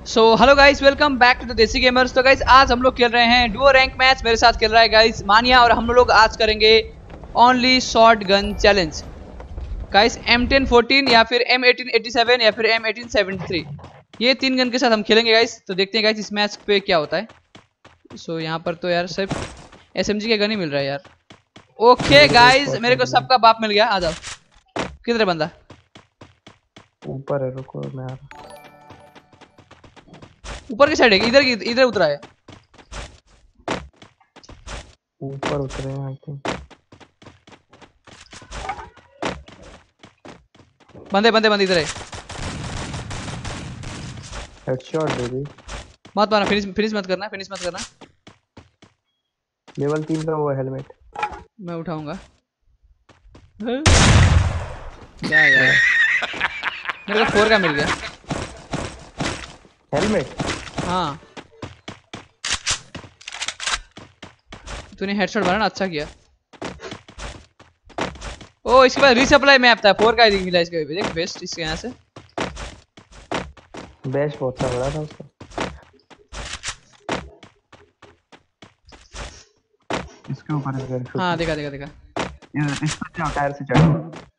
So hello guys, welcome back to the desi gamers. तो guys आज हम लोग खेल रहे हैं डुओ रैंक मैच। मेरे साथ खेल रहा है गाइस मानिया और हम लोग आज करेंगे only shotgun challenge. Guys M1014 या फिर M1887 या फिर M1873 ये तीन गन के साथ हम खेलेंगे गाइस। तो देखते हैं गाइस इस मैच पे क्या होता है। सो यहाँ पर तो यार सिर्फ SMG के गन ही मिल रहा है यार। ओके गाइस मेरे को सबका बाप मिल गया। आ जाओ। किधर है बंदा? ऊपर है, रुको मैं आ रहा। ऊपर की साइड है, इधर इधर उतरा है। ऊपर उतरे हैं आई थिंक। बंदे बंदे बंदे इधर है। हेडशॉट दे दी। मत मारना, फिनिश मत करना, फिनिश मत करना। लेवल 3 का वो हेलमेट मैं उठाऊंगा। क्या यार मेरे को 4 का मिल गया हेलमेट। हाँ तूने हेडशॉट मारा ना, अच्छा किया। ओ इसके बाद रीसप्लाई मैप था, 4 का मिला इसके। देख बेस्ट इसके यहाँ से बेस्ट बहुत सा बड़ा था उसका। इसके ऊपर है गन। हाँ देखा देखा देखा। इस पर क्या टायर से चढ़।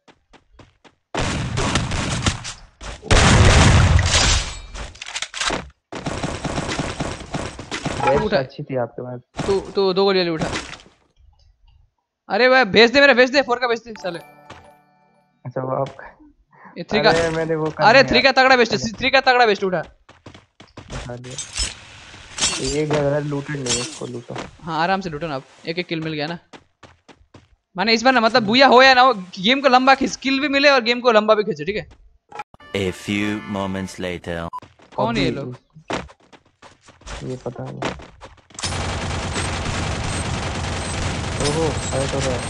बेस्ट अच्छी थी आपके पास। तो 2 गोली उठा। अरे भाई भेज दे, मेरा भेज दे, 4 का भेज दे साले। अच्छा वो आप। ये 3 का। अरे मैंने वो कर अरे दिया। 3 का तगड़ा बेस्ट है, 3 का तगड़ा बेस्ट उठा। उठा लिया। ये गदर लूटेड नहीं है, इसको लूटो। हाँ आराम से लूटो ना, अब एक एक किल मिल गया ना। माने इस बार ना मतलब बुया हो या ना हो, गेम को लंबा खींच, किल भी मिले और गेम को लंबा भी खींचे, ठीक है। A few moments later. कौन है ये लोग? ये पता नहीं। ओहो फाइट हो रहा है।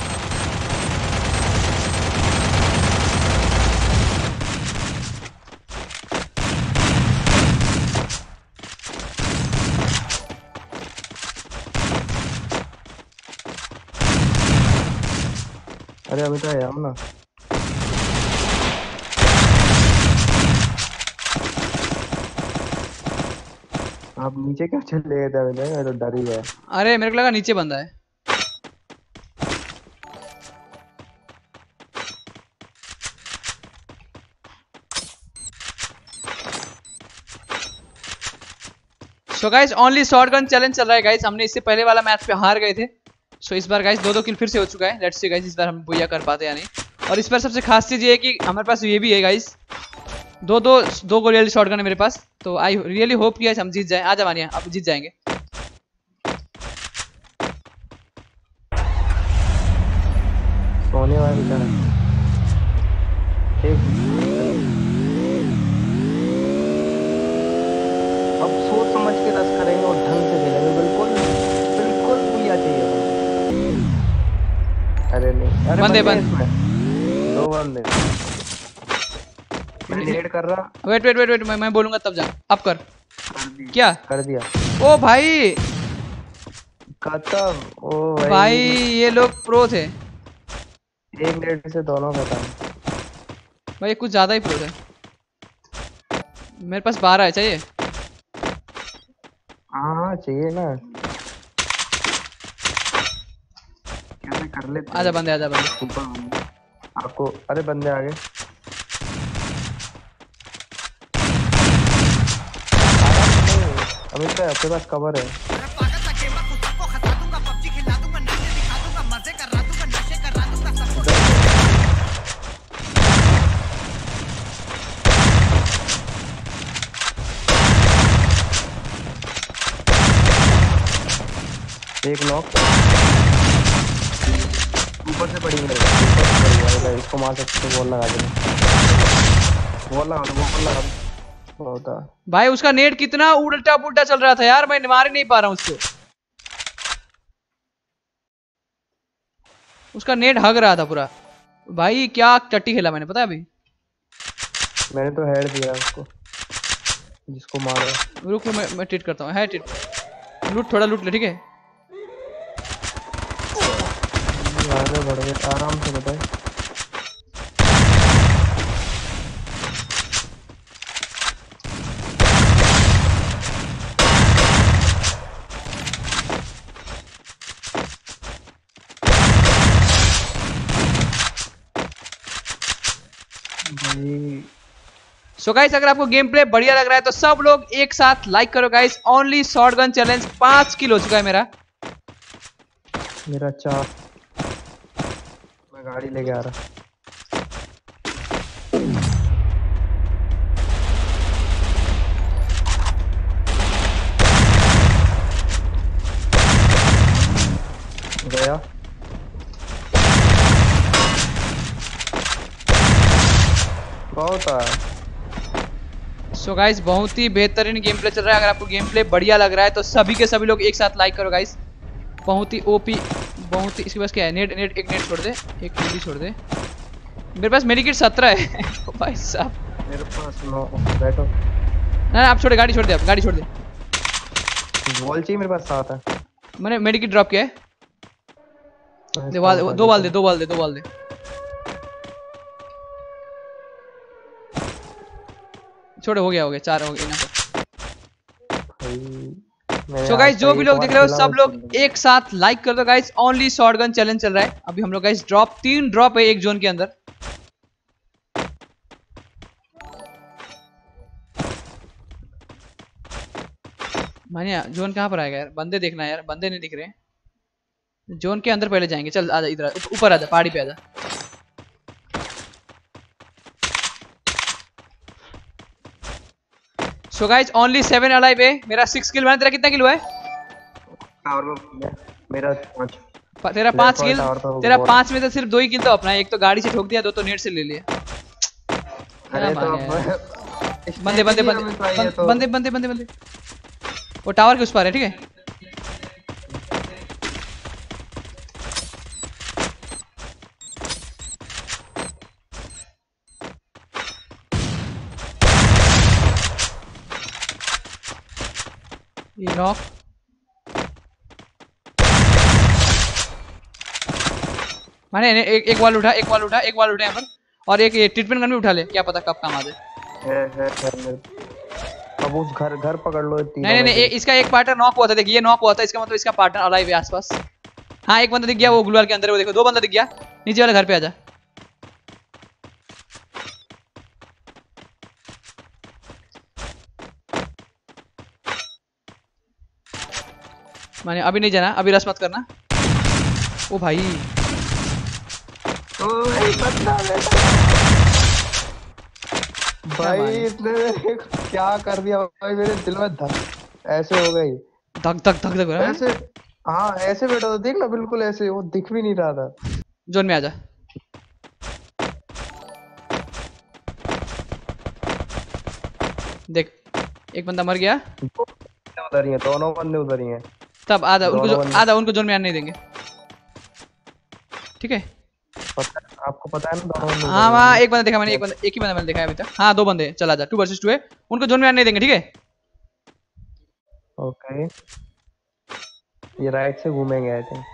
अरे अभी तो आया हूँ ना। आप नीचे क्या चले गए थे? अभी मैं तो डर ही गया। अरे मेरे को लगा नीचे बंदा है। So guys only shotgun challenge चल रहा है गाइस। हमने इससे पहले वाला मैच पे हार गए थे। सो इस बार गाइस 2-2 किल फिर से हो चुका है। लेट्स सी गाइस इस बार हम बुया कर पाते या नहीं। और इस बार सबसे खास चीज ये है कि हमारे पास ये भी है गाइस, दो गोली वाली शॉटगन है मेरे पास। तो आई रियली होप कि हम जीत जाएं। आ जा मानिया, अब जीत जाएंगे। सोने वाला बेचारा। अब सोच समझ के रस करेंगे और ढंग से खेलेंगे। बिल्कुल बिल्कुल बुया चाहिए। अरे नहीं, अरे बंदे इसमें 2 बंदे। मैं लेट कर रहा। वेट मैं बोलूंगा तब जा। अब कर। क्या कर दिया? ओ भाई खत्म। ओ भाई ये लोग प्रो थे। एक लेट से दोनों खत्म। भाई कुछ ज्यादा ही प्रो थे। मेरे पास 12 है, चाहिए? हाँ चाहिए ना। कैसे कर लेते? आजा बंदे, आजा बंदे। आपको अरे बंदे आ गए। अभी तो आपके पास कवर है। एक नॉक ऊपर से पड़ी मेरे को। इसको मार सकते हो। वॉल लगा दे। वॉल लगा दो। बहुत है भाई उसका नेट कितना उल्टा पुल्टा चल रहा था यार, मैं मार ही नहीं पा रहा हूँ उसको। उसका नेट हग रहा था पूरा। भाई क्या टट्टी खेला मैंने, पता है अभी। मैंने तो हेड दिया उसको जिसको मारा। रुक मैं ट्रीट करता हूँ। है ट्रीट। लूट, थोड़ा लूट ले, ठीक है। आगे बढ़ गए आराम से। बताए सो गाइस अगर आपको गेम प्ले बढ़िया लग रहा है तो सब लोग एक साथ लाइक करो guys. Only shotgun challenge 5 kill हो चुका है मेरा 4। मैं गाड़ी लेके आ रहा। गया। बहुत है। सो गाइस बहुत ही बेहतरीन गेम प्ले चल रहा है। अगर आपको गेम प्ले बढ़िया लग रहा है तो सभी के सभी लोग एक साथ लाइक करो गाइस। बहुत ही ओपी, बहुत ही। इसके पास क्या है? नेट एक नेट छोड़ दे, एक नेट ही छोड़ दे। मेरे पास मेडिकेट 17 है भाई साहब। मेरे पास 9। बैठो ना आप छोड़े, गाड़ी छोड़ दे, आप गाड़ी छोड़ दे। बॉल चाहिए, मेरे पास 7 है। मैंने मेडिकेट ड्रॉप किया है। दो बाल दे। छोड़ो, हो गया 4 हो गए ना। सो गाइस जो भी लोग देख रहे हो सब लोग एक साथ लाइक कर दो गाइस। ओनली शॉटगन चैलेंज चल रहा है अभी हम लोग गाइस। 3 ड्रॉप है एक जोन के अंदर। मानिया जोन कहाँ पर आएगा यार? बंदे देखना यार, बंदे नहीं दिख रहे हैं। जोन के अंदर पहले जाएंगे। चल आजा इधर, ऊपर आजा, पहाड़ी पे आजा। सो गाइस ओनली 7 अलाइव है। मेरा 6 किल बना। तेरा कितना किल हुआ है? मेरा 5। तेरा 5 किल। तेरा 5 में से सिर्फ 2 ही किल तो अपना है। एक तो गाड़ी से ठोक दिया, 2 तो नेट से ले लिया। अरे तो बंदे वो टावर के उस पार है। ठीक है ये नॉक। माने एक वाल उठा यहाँ पर। और एक ट्रीटमेंट गन भी उठा ले, क्या पता कब काम आ जाए। अब उस घर पकड़ लो। नहीं इसका एक पार्टनर नॉक हुआ था। देखिए ये नॉक हुआ था, इसका मतलब इसका पार्टनर अलाइव है आसपास। हाँ एक बंदा दिख गया वो ग्लूवाल के अंदर। वो देखो 2 बंदा दिख गया। नीचे वाले घर पे आजा। माने अभी नहीं जाना, अभी रस मत करना। ओ भाई भाई इसने क्या कर दिया भाई? मेरे दिल में धक ऐसे हो गई। धक ऐसे। हाँ ऐसे बैठा था, देख ना, बिल्कुल ऐसे। वो दिख भी नहीं रहा था। जोन में आजा। देख एक बंदा मर गया। उधर ही है, दोनों बंदे उधर ही हैं। तब आधा उनको जोन में आने नहीं देंगे। ठीक है आपको पता है ना दोनों। हाँ वहाँ एक बंदा देखा मैंने, एक ही बंदा मैंने देखा है अभी तक। हाँ 2 बंदे। चला जा, 2 वर्सेस 2 है। उनको जोन में आने नहीं देंगे। ठीक है ओके। ये राइट से घूमेंगे आई थिंक।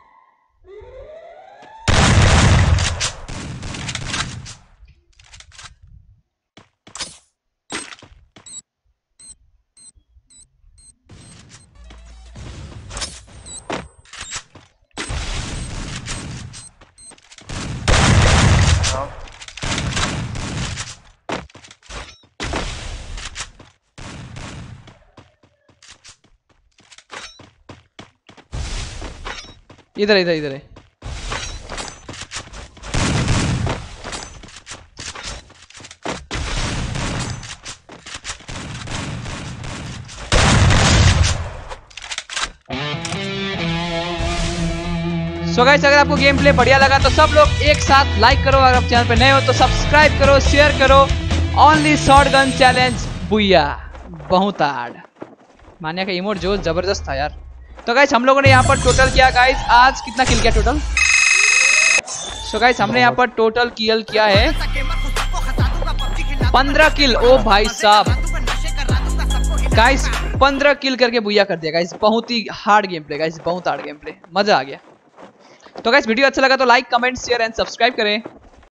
इधर है। सो गाइस अगर आपको गेम प्ले बढ़िया लगा तो सब लोग एक साथ लाइक करो। अगर आप चैनल पे नए हो तो सब्सक्राइब करो, शेयर करो। ओनली शॉटगन चैलेंज बुया बहुत हार्ड। मानिया का इमोट जो जबरदस्त था यार। तो गाइस हम लोगों ने यहाँ पर टोटल किया गाइस, आज कितना किल किया टोटल? सो गाइस हमने यहाँ पर टोटल किल किया है 15 किल। ओ भाई साहब गाइस 15 किल करके बुया कर दिया गाइस। बहुत ही हार्ड गेम प्ले गाइस, बहुत हार्ड गेम प्ले, मजा आ गया। तो गाइस वीडियो अच्छा लगा तो like, comment, share and subscribe करें।